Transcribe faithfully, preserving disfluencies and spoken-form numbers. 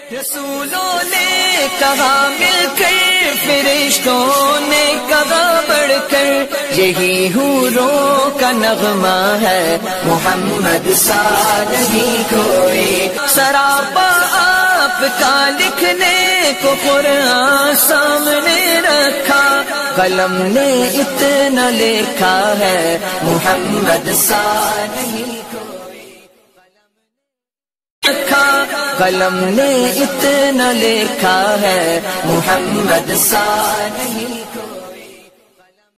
रसूलों ने कहा मिलकर, फरिश्तों ने कहा बढ़कर, यही हूरों का नगमा है, मोहम्मद सा नहीं कोई। सरापा आपका लिखने को कुरान सामने रखा, कलम ने इतना लिखा है, मोहम्मद सा नहीं कोई। कलम ने इतना लिखा है, मोहम्मद सा नहीं।